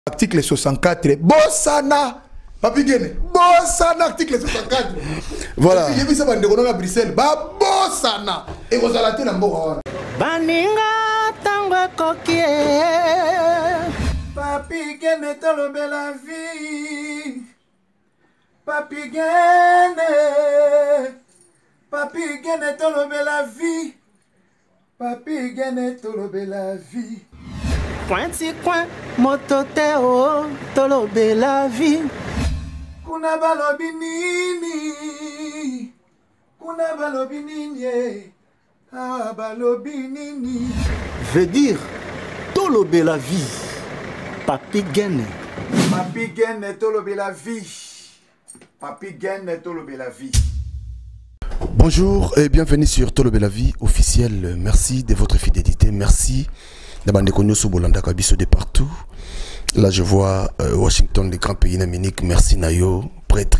Article 64, Bossana, Papi Guéné, Bossana, article 64. Voilà. J'ai vu ça à Bruxelles, Bossana. Et vous allez la mort. Baninga tango kokie. Papi Guéné tolo bella vie. Papi Guéné. Papi Guéné tolo bella vie. Papi Guéné tolo bella vie. Cointi coin, mototeo, tolo bella vie. Kuna balobi nini. Kuna balobi nini. Ah balobi nini. Veut dire, tolo bella vie. Papi Guéné. Papi Guéné tolo bella vie. Papi Guéné tolo bella vie. Bonjour et bienvenue sur Tolo Bella Vie officiel. Merci de votre fidélité. Merci d'avoir connu ce Bolanda Kabiso de partout. Là, je vois Washington, les grands pays d'Amérique. Merci Nayo, prêtre.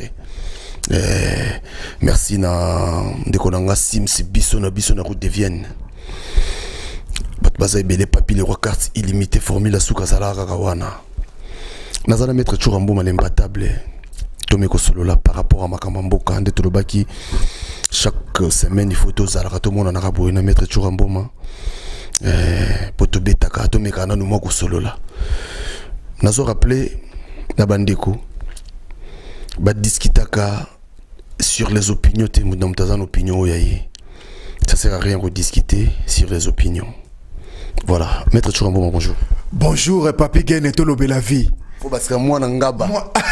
Merci na Dekonanga Sims, Biso na route de Vienne. Batbaza Ebele Papi, les rois cartes illimitées, formule à Soukazala Ragawana. Nazana mettre Churambo Malembatable. Tomeko Solola par rapport à Makamamboka, Ande Tolobaki. Chaque semaine, il faut tous à tout le monde en arabe et mettre Churamboma. Pour te bétaka, Tomeka na numoko Solola. Nazo rappelé la bandeko. Ba discutaka sur les opinions, te moudamtazan opinion yaye. Ça sert à rien de discuter sur les opinions. Voilà, maître Churamboma, bonjour. Bonjour, Papi Guéné tolo bella vie. Faut parce que moi n'angaba.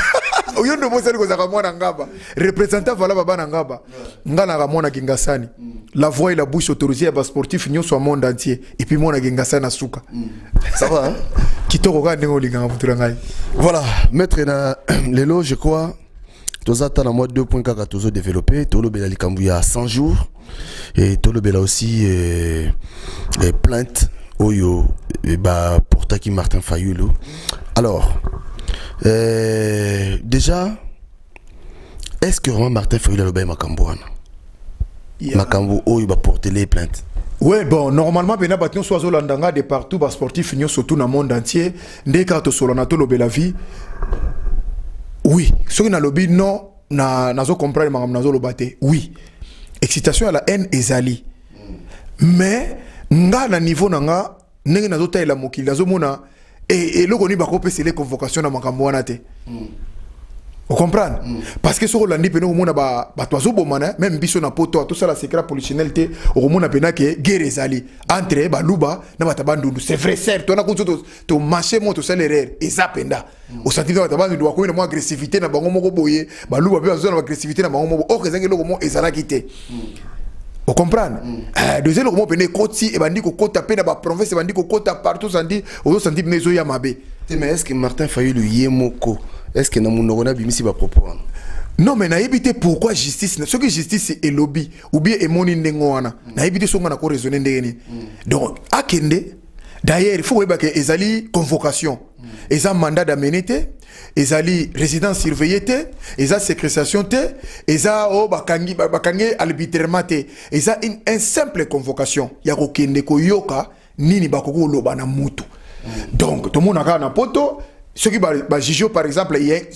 Représentant voilà baba nangaba ngana ramona Kingasani la voix et la bouche autorisée à bas sportif nyo soit monde entier et puis moi na Kingasani na suka ça va hein kitoko ka ndengo linga muturangai. Voilà maître na lelo je crois tozata na moi 2.4 tozo développé tolo bela likambu ya 100 jours et tolo bela aussi plainte oyo ba portaki Martin Fayulu. Alors déjà, est-ce que vraiment Martin Fayulu a le bail Makambouana? Makambo, il va porter les plaintes. Ouais, bon, normalement, ben abattions soit Zolandanga de partout, bas sportif finissent surtout dans le monde entier. Dès que Solanato le bella vie, oui. Ce qui n'a lobby non, nazo comprendre Makam nazo le batte. Oui. Excitation à la haine ezali. Mais nga na niveau nanga, nengi nazo taille la moki, nazo mona. Et le goni bako c'est les convocations dans Makambouana te. Vous comprenez? Parce que ce Rolandi peno mona ba toazo bomana même biso na poto tout ça la secret polichinalité au mona pena que guerre ezali entre ba luba na batabandundu c'est vrai certes on a konzo to marché moto salaire et ça penda au sentiment batabandundu wa ko mo agressivité na bango moko boye ba luba pe zone agressivité na bango moko o kezangi loko mo ezala kité. Vous comprenez? Deuxième moment pene koti et bandi ko kota pena ba province bandi ko kota partout sandi au senti mezo ya mabe. Mais est-ce que Martin Fayulu yemoko est-ce que na munogona bimisi ba propos? Non mais na éviter pourquoi justice ce que justice est lobby ou bien emoni ndengo wana na éviter so ngana ko raisonner ndeni. Donc akende d'ailleurs il faut que ezali convocation eza mandat d'amenité ezali résidence surveillée te eza séquestration te eza o bakangi arbitrairement te eza une simple convocation ya ko kende ko yoka nini bakoko loba na mutu. Donc tout le monde a na poto ceux qui ba juger par exemple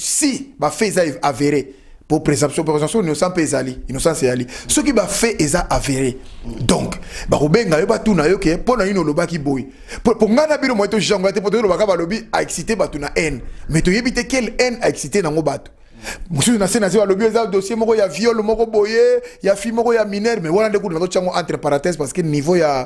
si ba fait avéré pour présomption innocent pesali innocent c'est ali ceux qui ba fait eza avéré donc ba robenga yo ba tuna yo ke pona ino loba ki boy pour ngana bino moto jango te poto loba ka ba lobi a excité ba tuna haine mais to yebite quelle haine a excité nango bato monsieur na sena ba lobi eza dossier moko ya viol moko boye ya fi moko ya mineur mais wala ndeko na chango entre parenthèses parce que niveau ya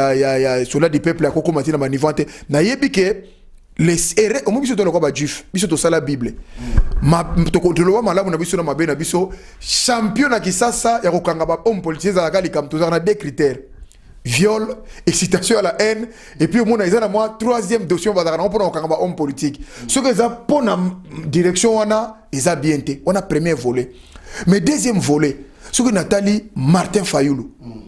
cela du peuple ya koko matina ba niveau na yebike les erreurs au moins biso to ko ba juif biso to sala bible ma to ko lo malamu na biso na mabe na biso champion na kisasa ya ko kanga ba homme politique za la likam to na deux critères viol excitation à la haine et puis au moins ils ont moi troisième dossier ba na pour kanga ba homme politique ce que ça pour na direction wana ils a bien été on a premier volet mais deuxième volet ce que Nathalie Martin Fayulu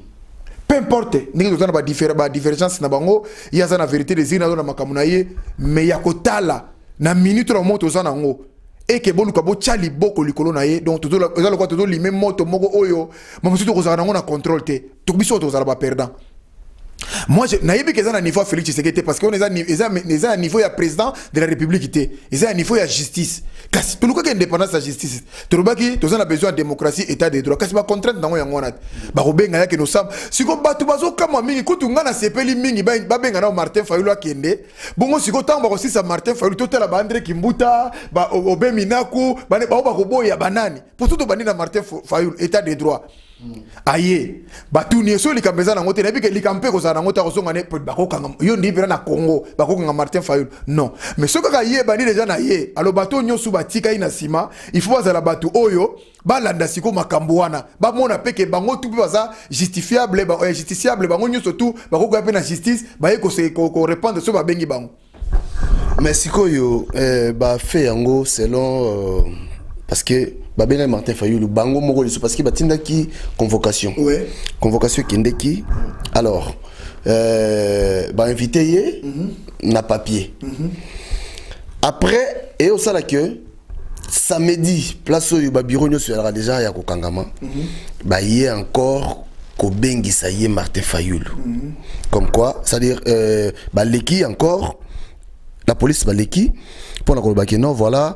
peu importe nous avons ba divergence na bango il y a la vérité des ina na makamunaye mais ya kotala na minute la moto za nango et que bolu ka bo chali boko likolo na ye donc tout le quoi tout limé moto moko oyo mamusu to kozana na contrôle te to biso to za ba perdant Moi, je n'ai pas que niveau Félix Tshisekedi parce qu'on est à niveau ya président de la République, ils ont un niveau ya justice. Parce que nous avons indépendance de la justice. Tu vois que nous avons besoin de démocratie, état de droit. Parce que contrainte dans le monde. Bah Robin que nous sommes. Si on bat tout bazo comme mingi, quand on a CPL mingi, bah ben Martin Fayulu akende. Bon si on tamba aussi ça Martin Fayulu, tout la bandre Kimbuta, bah Obe Minaku, bah Robo ya banani. Pour tout bandi na Martin Fayulu, état de droit. Aye batu ni so likambeza na ngote na bike likampe ko za na ngota ko songa ne bako kanga yo ndi bira na Congo bako kanga Martin Fayulu non mais ce que ye bandi déjà na ye alo bato nyosu batika ina sima il faut za la batu oyo balanda siko makambo wana ba mona peke bango tout baza justifiable ba justiciable bango nyoso tout bako ko pe na justice ba ye ko répondre so ba bengi bango mais sikoyo ba fait yango selon parce que Babena Martin Fayulu bango moko parce que batinda ki convocation. Ouais. Convocation kindeki. Alors ba invité yé na papier. Après et au sala que samedi place au ba bureau nyoso ya déjà ya ko kangama. Ba yé encore ko bengi ça yé Martin Fayulu. Comme quoi, c'est-à-dire ba leki encore la police ba leki pour la kolba non voilà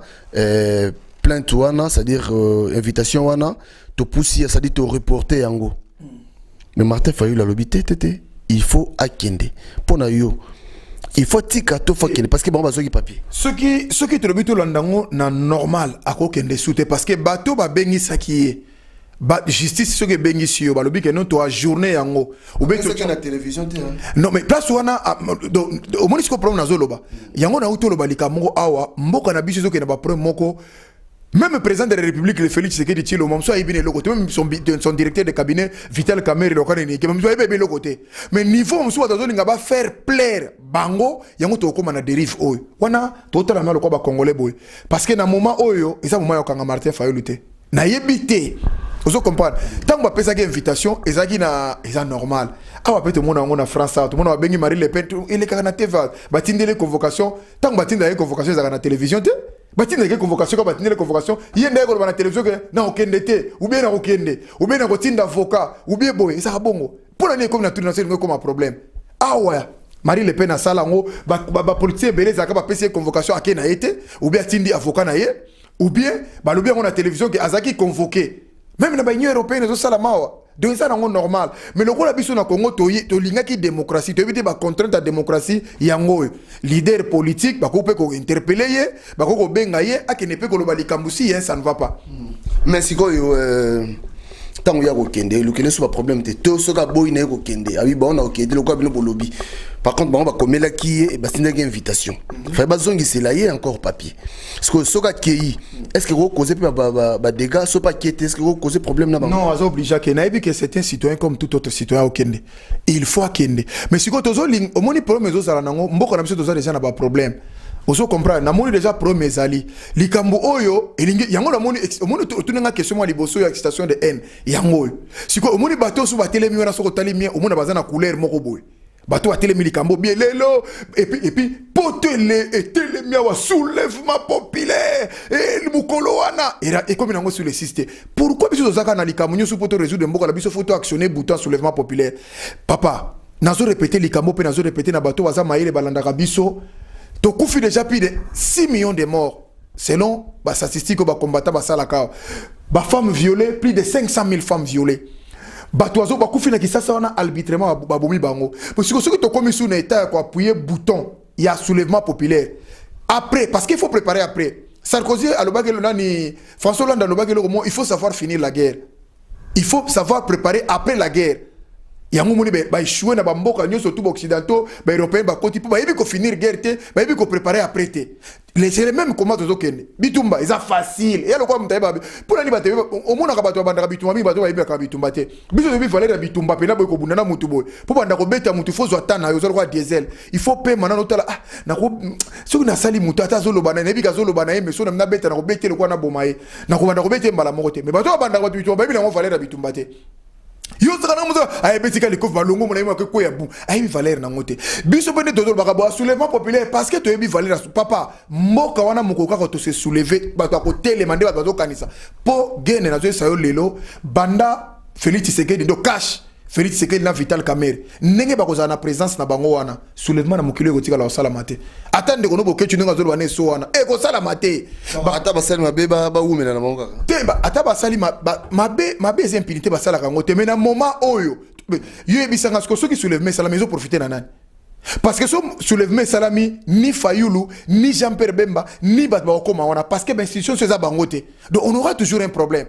plainte wana, c'est-à-dire invitation wana, to pousser, c'est-à-dire to reporter yango. Mais Martin Fayulu a l'obité, il faut akende. Pour na yo, il faut tika to faut kende parce que bon bazo ki papier. Ce qui te l'obité landango na normal à ko kende soute parce que bato ba bengi sakiye. Ba justice ce que bengi si yo ba lobi que non to a journée yango. Ou ben to na télévision te. Non mais place wana au moins ce que problème na zoloba. Yango na uto loba likamoko awa mboka na biso zo ke na ba problème moko. Même le président de la République, le Félix Tshisekedi Tshilombo, même son directeur de cabinet, Vital Kamerhe, le côté. Mais niveau, on va faire plaire Bango, il y a un dérive. On a totalement le Congolais. Parce que dans le moment où il y a un moment où Martin Fayulu. Na yebité. Vous comprenez? Tant que vous avez une invitation, c'est normal. Ah, vous avez en France, tout le monde a béni Marie Le Pen, il est à TV. Vous avez des convocations. Tant que vous avez des convocations, vous avez la télévision. Bati na convocation ka batine les convocations yenda ko na télévision que na okendete ou bien na okende ou bien na kotinda avocat ou bien boy ça bongo pour la comme na tout national comme un problème ah ouais Marie Le Pen na sala ngo ba politicien beleza ka ba pc convocation akena été ou bien tindi avocat na ye ou bien ba lo bien on a télévision que azaki convoqué même na ba union européenne zo sala mawa donc ça c'est normal mais le rôle biso na Congo to linga ki démocratie to éviter ba contrainte à démocratie yango leader politique ba ko pe ko interpeller ye ba ko benga ye akene pe ko lo balikambusi ye ça ne va pas mais siko yo tango ya ko kende le kele so problème te to so ka boy na ko kende abi ba on a kende le ko bino bolobi par contre ba komela ki e ba singa invitation fa ba zongi c'est là y encore papier parce que so ka kei est-ce que vous causez ba dégâts so pas qui est-ce que vous causez problème na ba non azo obligé que na que c'est un citoyen comme tout autre citoyen au Kende il faut kende mais si ko tozo ling au moni problème zo sala nango mboko na biso tozo déjà na ba problème ozo comprendre na moni déjà problème ezali likambo oyo elingi yango na moni tunanga question moi liboso ya excitation de haine yango si ko au moni bateau so batelemi wana so ko talimi au moni bazana couleur moko boy bateau atelemi likambo bien lelo et puis potele etelemi wa soulèvement populaire et mukolo wana et comme nango sur le système pourquoi biso zaka na likambo nyoso poto résoudre mboka la biso photo actionner bouton soulèvement populaire papa nazo répéter likambo pe nazo répéter na bateau waza maïle balandaka biso to kufi déjà plus de 6 millions de morts selon ba statistiques ba combattant ba salaka ba femmes violées plus de 500 000 femmes violées Batoazo bakufi na kisasa wana arbitrairement babomi bango. Parce que ce que tu commis sous un état pour appuyer bouton, il y a soulèvement populaire. Après, parce qu'il faut préparer après. Sarkozy à l'obagé François Hollande à l'obagé il faut savoir finir la guerre. Il faut savoir préparer après la guerre. Il y a un moment où échoué na bamboka nyo surtout occidentaux, européens ba koti pour ba yebi ko finir guerre té, ba yebi ko préparer après té. Les mêmes comment to kende. Bitumba, c'est facile. Et alors quoi mtaeba pour la liberté au monde ka bato banda bitumba mi bato ba yebi ka bitumba té. Biso yebi valeur ya bitumba pe na boy ko bundana mutu boy. Pour banda ko beta mutu faut zotana yo zolo diesel. Il faut payer maintenant otala ah na ko so na sali mutu ata zolo bana yebi ka zolo bana mais so na beta na ko beta le kwa na bomaye. Na ko banda ko beta mbala moko té. Mais bato banda ko bitumba yebi na ko valeur ya bitumba té. Yo saka na muzo ay betika likof balongo mona yima ko ya bu ay bi valeur na ngote biso bene dodol baka bo soulèvement populaire parce que to yebi valeur papa mboka wana mukoka ko to se soulever bato ko télémande bato kanisa po gene na zo sayo lelo banda Félix Tshisekedi do cash Félix Tshisekedi na Vital Kamerhe ndenge bakozala na présence na bango wana soulèvement na mokili ekotika la osala mate atande kono boketu ndenge azolo wana so wana ko sala mate ata basali mabe ba umela na bango kaka temba ata basali mabe ez impunité basala kango te mais na moment oyo yo ebisanga soki soulèvement sala maison profiter na nani parce que so soulèvement salami ni Fayulu ni Jean-Pierre Bemba ni bat ba koma wana parce que l'institution c'est ça bango te donc on aura toujours un problème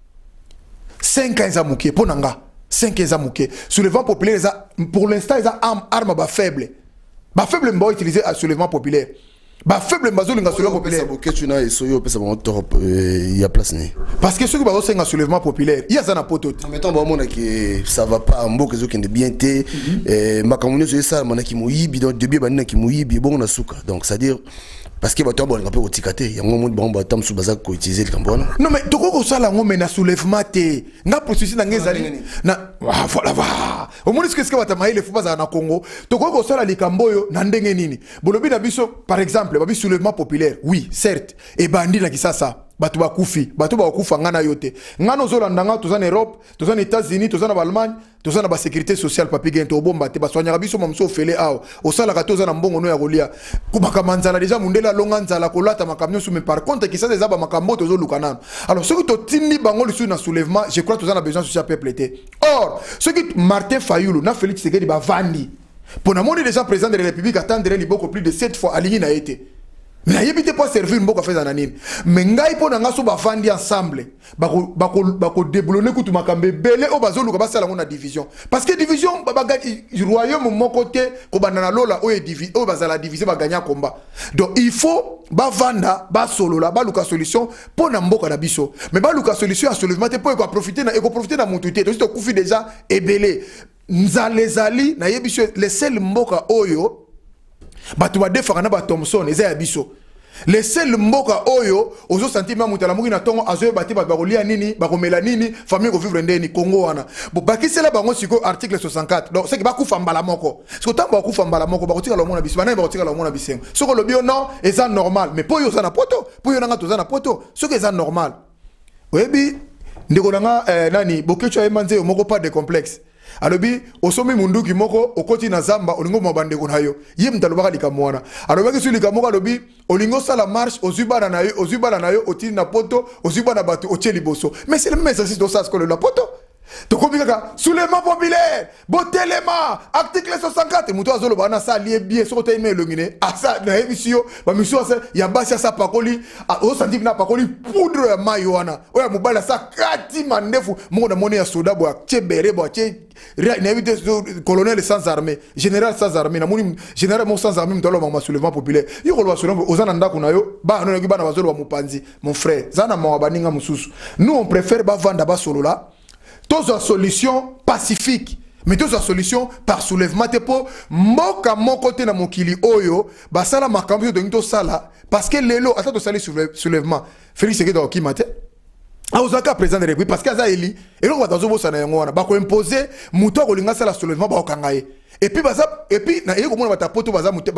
5 ans amuké ponanga 5 ans amuké soulèvement populaire pour l'instant ils ont arme ba faible mba utiliser à soulèvement populaire ba faible mbazo linga soulèvement populaire boké tu na esoyo pesa bango torop il y a place ni parce que ceux qui bazo senga soulèvement populaire il y a ça na poto en mettant ba mona que ça va pas mboka zo kende bien té makamune zo ça mona ki moyibi donc début ba nina ki moyibi bon na suka donc c'est à dire parce que bato bon ngape otikate ya ngomon bon batam su baza ko utiliser le cambona non mais toko ko sala ngomé na soulèvement té nga processus na ngezali na voilà va au moins ce que bata maile faut baza na Congo toko ko sala likamboyo na ndenge nini bolobi na biso par exemple babi soulèvement populaire oui certes et bandi na kisasa bato bakufi bato bakufa ngana yote ngano zolanda nga tozana Europe tozana États-Unis tozana Allemagne tozana ba sécurité sociale papi gento bomba te baswanya biso mamso fele awo osala ka tozana mbongo no ya kolia kubaka manzala déjà mundela longa nzala kolata makamyo sous mais par contre qui ça des aba makambo tozolukana alors ceux qui totindi bango le sur na soulèvement je crois tozana besoin social peuple te or ceux qui Martin Fayulu na Félix Tshisekedi ba vandi pour na moni déjà président de la République attendre beaucoup plus de 7 fois aligné na été mais il n'y a pas servir beaucoup à faire ananine mais ngai po na ngaso ba fandi ensemble bako déblonner kutu makambe belé o bazolu ka basala ngona division parce que division ba royaume mon côté ko banana lola o division o bazala diviser ba gagner combat donc il faut ba vanda ba solo la ba luka solution po na mboka na biso mais ba luka solution à soulèvement te po ko profiter na mutuité to to kufi déjà ebelé nzalezali na yebiso les seuls mboka oyo batu ba defaka na ba Thompson eza ya biso les seuls mboka oyo ozo sentima mutala mungi na tongo azoye bati ba kolia nini ba komela nini famille ko vivre ndeni Congo wana bo bakisela bango siko article 64 donc c'est que ba kufa mbala moko siko tamba kufa mbala moko ba kotika lo mona biso bana ba kotika lo mona bisengo soko lo bio non eza normal mais po yo za na poto po yo nanga to za na poto soko eza normal oyebi ndeko nanga nani bokecho emanze moko pas de complexe alobi osomi munduki moko okoti na zamba olingo mabande kunayo ye mtalobaka likamwana alobaki su likamoka alobi olingo sala marche ozubana na yo otili na poto ozubana batu ocheli boso mais c'est le même exercice de ça ce que la poto to komika soulèvement populaire botelema article 64 muto azolo bana sa lié bien so te ime longine asa na emission ba mission sa ya basi sa pakoli o sandi na pakoli poudre ya mayoana oya mobala sa kati mandefu mo na moni ya soda bo chebere bo che na éviter colonel sans armée général sans armée na moni général mo sans armée mtolo ba soulèvement populaire yo ko lo soulèvement ozana ndako na yo ba no ki bana bazolo ba mupanzi mon frère zana mo baninga mususu nous on préfère ba vanda ba solo là tous en solution pacifique mais tous en solution par soulèvement te po moka mon côté na mokili oyo basala makambo de nto sala parce que lelo ata to sali soulèvement Félix Tshisekedi o kimate a osaka président de la République parce que za eli et donc batazo bosa na yango wana ba ko imposer muto ko linga sala soulèvement ba okangaye et puis na yeko mona batapoto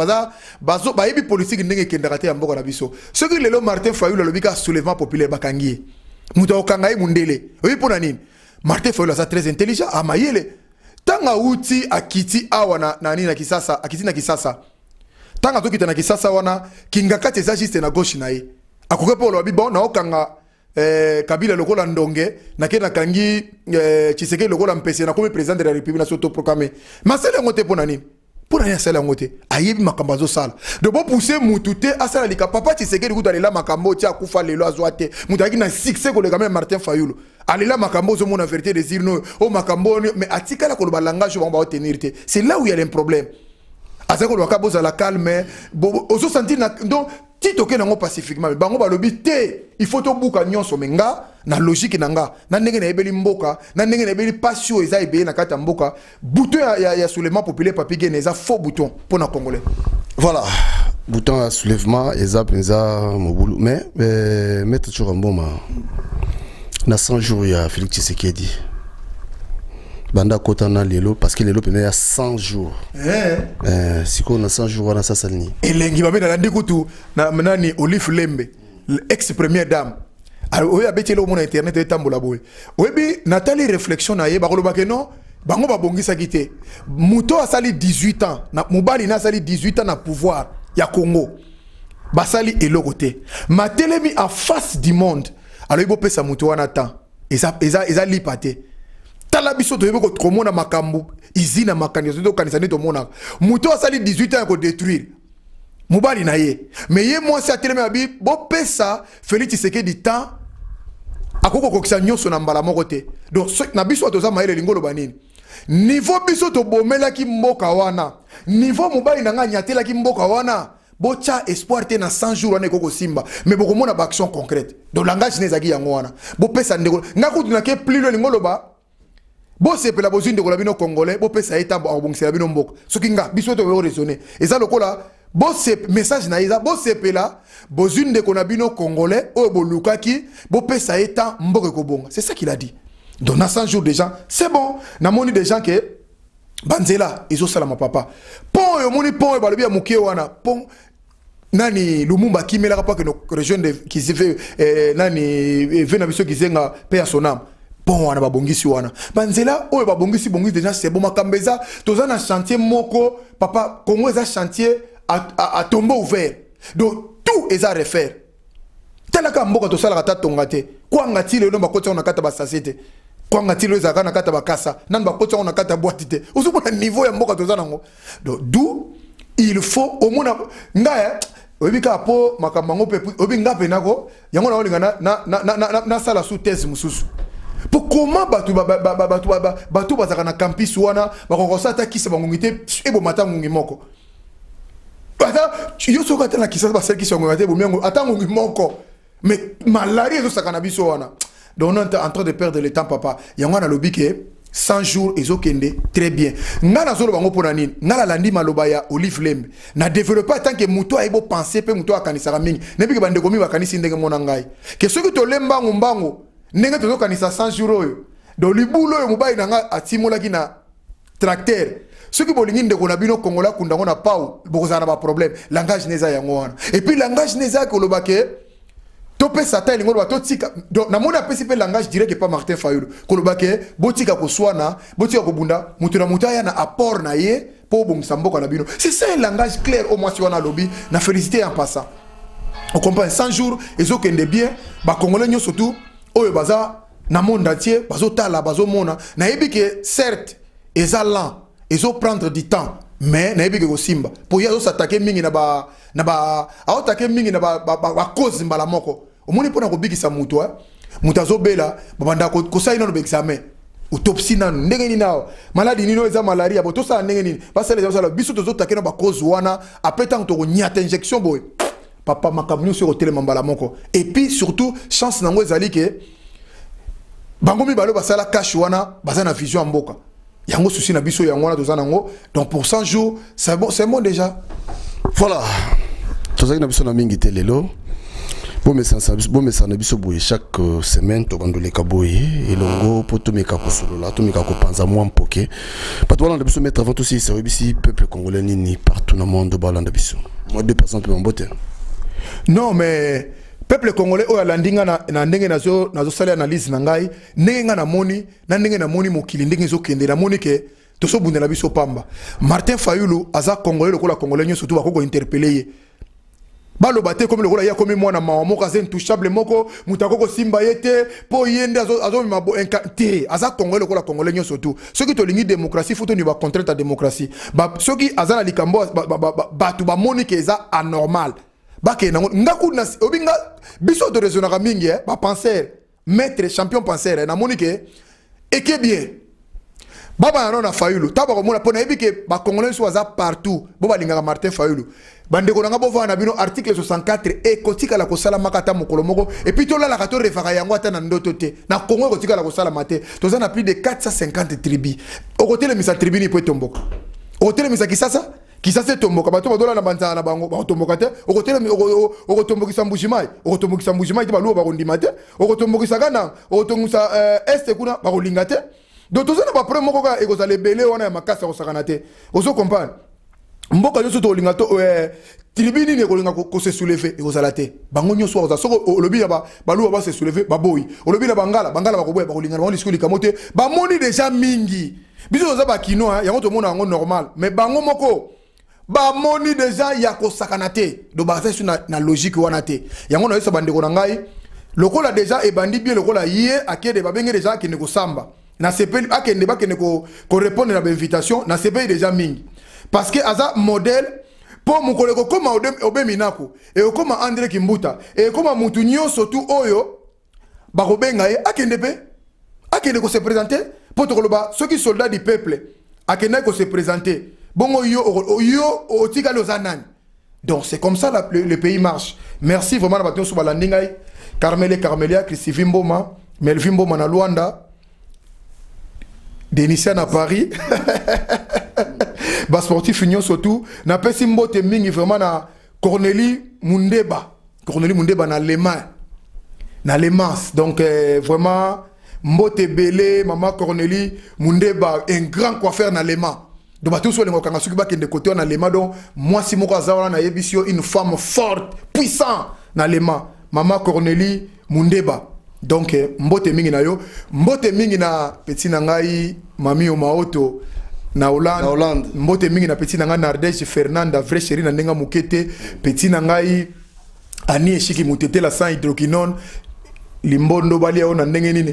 bazo ba yebi politique ndenge kendaka te ya mboka na biso ce que lelo Martin Fayulu le bika soulèvement populaire bakangiye muto okangaye mundele oyi pona nini Martin Fayulu est très intelligent à Mayele. Tanga uti akiti awana na nini na kisasa, akiti na kisasa. Tanga to kitana kisasa wana kingakati za juste na gauche na ye. Akokepo lo bibo na okanga Kabila lokola ndonge na kena kangi Tshisekedi lokola mpese na comme président de la République na soto proclamé. Masele ngote pona nini? Pour rien sala ngote ayebi makambazo sala de bo pousser mutute asala lika papa Tshisekedi kutalela makambo tia kufa lelo azwate mutaki na succès ko le quand même Martin Fayulu alela makambo zo mona vérité des irno o makambo mais atikala ko le langage on va obtenir te c'est là où il y a un problème azako lo kaboza la calme ozo sentir donc ti toke nango pacifiquement bango balobi te il faut to buka nyonso menga na logique nanga na ndenge na ebeli mboka na ndenge na ebeli passion eza ebe na kata mboka bouton ya soulèvement populaire papi gene eza faux bouton pour na congolais voilà bouton à soulèvement eza penza mobulu mais mettre sur un bon na 100 jours ya Félix Tshisekedi banda kota na lelo parce que lelo pena ya 100 jours siko na 100 jours wana sasa ni elengi babe na ndikutu na nani Olive Lembe ex première dame oyo abeti lo mona internet etambola boy oyebi natali réflexion na ye bakoloba ke non bango babongisaki te muto asali 18 ans na mobali na asali 18 ans na pouvoir ya Congo basali eloko te matelemi en face du monde alors ibo pesa muto wana temps eza lipa te tala biso to yebo ko komona makambu izina makanisa to kanisa neto mona muto asali 18 ans ko détruire mobali na ye mais ye moi sa telemi abi bo pesa Félix Tshisekedi temps akoko kokisa nyonso na mbala moko te donc na biso to za maele lingolo banini niveau biso to bomela ki mboka wana niveau mobali na nga nyatela ki mboka wana bocha espoir te na 100 jours wana ekoko simba mais boko mona ba action concrète donc langage nezaki yango wana bo pesa ndeko ngakutu na ke plus le lingolo ba bo sepela bozwi ndeko la bino congolais bo pesa eta abongisela bino mboka soki nga biso to yo raisonner eza lokola bo sep message na eza bo sepela bozwi ndeko na bino congolais oyo bolukaki bo pesa eta mboka ekobonga c'est ça qu'il a dit donc na 100 jours déjà c'est bon na moni des gens que banzela izo sala ma papa pont yo moni pont balobi ya mukie wana pont nani Lumumba kimela pa que no région de qui se fait nani vena biso kizenga pe son âme pont wana babongisi wana banzela oyo babongisi bongisi déjà c'est bon makambeza toza na chantier moko papa Congo eza chantier à tombeau ouvert donc tout est à refaire talaka mboka to sala kata tongate kwa ngati le no bakotsa na kata ba société kwa ngati le zaka na kata ba kasa nan bakotsa na kata boîte te osuko na niveau ya mboka to za nango donc d'où il faut au moins ngaya obika po makambango pe obinga penako yango na olinga na sala sous thèse mususu pour comment batu bazaka na campus wana bakokosa ta kisa bangongite ebo matangungi moko ata yo soka ta na kisa ba sel kisa ngongate bo miango atangungi moko mais malaria zo sakana biso wana donc on est en train de perdre le temps papa yango na lobike 100 jours ezokende très bien ngana zolo bango pona nini ngala landi maloba ya Olive Lembe na développer tant que muto aibo penser pe muto akanisaka mingi nebiki bande komi bakanisi ndenge mona ngai ke soki to lemba ngombango ndenge to kanisa 100 jours oyo do libulo oyo mubai nanga atimola kina tracteur soki bolingi ndeko na bino kongola kundango na pau bokozana ba problème langage neza yango wana et puis langage neza ko lobake topé sata lingo ba totika donc na mona pesi pe langage direct pas Martin Fayulu ko lobake botika ko swana botika ko bunda mutu na mutaya na apport na ye po bongisa mboka na bino c'est ça un langage clair au moins si wana lobby na féliciter en passant on comprend 100 jours ezokende bien ba congolais nyo surtout oyo baza na monde entier bazo tala bazo mona na yebi que certes ezalan ezo prendre du temps mais na yebi que simba pour yazo s'attaquer mingi na ba attaquer mingi na ba cause mbala moko omoni pona ko bigisa mutu mutu azobela babanda ko saina no examen autopsie nanu ndenge nini nao maladie nino eza malaria bo to sa ndenge nini basale za biso tozo takena ba cause wana après tant to nyata injection boy papa makamnu sur hotel mambala moko et puis surtout chance nango ezali ke bangomi balo basala cash wana bazana vision mboka yango souci na biso yango wana tozana ngo donc pour 100 jours c'est bon déjà voilà tozaki na biso na mingi te lelo bon message na biso boye chaque semaine to bandoleka boye elongo po to meka ko solola to meka ko panza moi mpoke pato wana na biso mettre avant aussi c'est bisi peuple congolais nini partout dans le monde balanda biso moi 2 personnes pe mbote non mais peuple congolais oyo alandinga na ndenge nazo sala analyse na ngai ndenge nga na moni mokili ndenge ezokende na moni ke toso bundela biso pamba Martin Fayulu aza congolais lokola congolais nyo surtout bakoko interpeller ye baloba te comme lokola ya komi mwana mawa moko aza intouchable moko mutakoko simba yete po yende azo mabo te aza congolais lokola congolais nyo surtout soki to lingi démocratie faut to ni ba contre ta démocratie ba soki aza na likambo batu ba moni ke eza anormal bake na ngaku na obinga biso de raisonnera mingi ba penseur maître champion penseur na monique et que bien baba na Fayulu taba ko mona pona ebike ba congolais so aza partout bo ba linga Martin Fayulu bande ko nga bo va na bino article 64 et kotika la ko sala makata mokolo moko et puis to la ka to refaka yango ata na ndoto te na Congo kotika la ko sala mate to za na plus de 450 tribus au côté le misa tribu ni po tomboka au côté le misa kisasa tomboka bato badola na banza na bango ba tomboka te o tombokisa mbujimai te baluo ba kondima te o tombokisa kana o tongusa est kuna ba kolinga te donc tozana ba problème moko ka ekozala ebele wana ya makasa ko sakana te ozo comprendre mboka nyonso to linga to tilibini ne kolinga ko se soulever e kozala te bango nyonso oza soko olobi ba baluba ba se soulever baboyi olobi na bangala ba koboya ba kolinga ba lisiko likamote ba moni déjà mingi biso oza ba kino yango to mona yango normal mais bango moko ba moni déjà ya ko sakana te do ba fait na logique wana te yango na yesa bandeko na ngai lokola déjà e bandi bien lokola yé akede ba benge déjà kene ko samba na sepeli akende ba kene ko répondre na invitation na sepeli déjà mingi parce que aza modèle pour mon collègue comme Obe Minako et comme André Kimbuta et comme Moutounio surtout Oyo Barobenga et Akende ko se présenter pour te relever ceux qui sont soldats du peuple Akende ko se présenter bon yo otika lozanan donc c'est comme ça le pays marche merci vraiment la bâton sur balandingai Carmelia Christophe Mboma Melvin Mboma na Luanda Denisia na Paris bas sportif union surtout na pesi mbote mingi vraiment na Cornélie Mundeba na les mains donc vraiment mbote belé maman Cornélie Mundeba un grand coiffeur na les mains donc bato so lengo kanga suki ba kende côté na les mains donc moi si moko azawala na yebisio une femme forte puissante na les mains maman Cornélie Mundeba donc mbote mingi na yo mbote mingi na petit na ngai mami o maoto na Hollande mbote mingi na petit na ngai Nardège Fernanda vrai chéri na ndenga mukete petit na ngai ani eshiki mutete la sans hydroquinone limbondo bali ona ndenge nini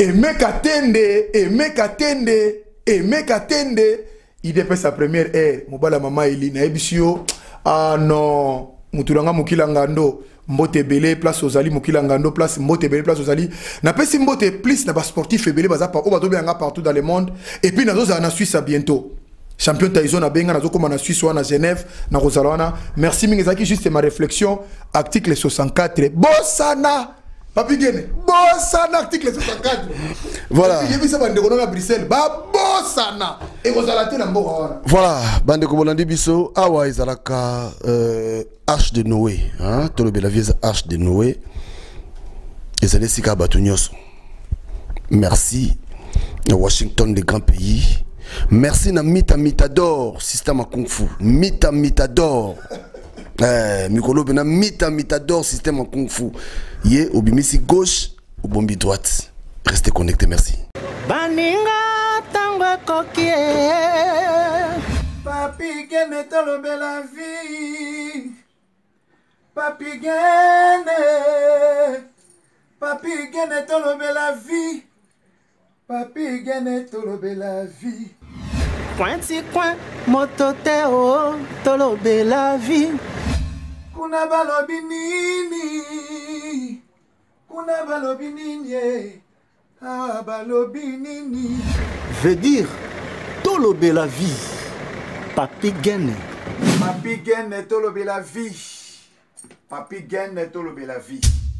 emekatende il dépasse sa première heure mobala mama ili na ebisio ah non muturanga mukila ngando mbote belé place ozali mukila ngando place mbote belé place ozali na pesi mbote plus na ba sportif belé baza pa o bato benga partout dans le monde et puis nazo za na Suisse bientôt champion Tyson na benga nazo comme na Suisse ou na Genève na Rosalwana merci mingezaki juste ma réflexion article 64 Bossana Papi Gene Bossana article 64 voilà il y a ça bande ko na Bruxelles ba Bossana et Rosalate na mboka wana voilà bande ko bolandi biso awa ezalaka Arche de Noé, hein, tout le la vieille Arche de Noé. Et c'est les Nyonso. Merci à Washington, des grands pays. Merci à Mitador, système à Kung Fu. Mitador. Mikolo Bena Mitador, système à Kung Fu. Yé, au bimisi gauche, au bombi droite. Restez connectés, merci. Baninga tango kokie. Papi Gene tolobe la vie. Papi Gene tolobe la vie. Papi Gene tolobe la vie. Pointi coin mototeo tolobe la vie. Kuna balobi nini ah balobi nini veut dire tolobe la vie. Papi Gene tolobe la vie. Papi Gene tolobe la vie.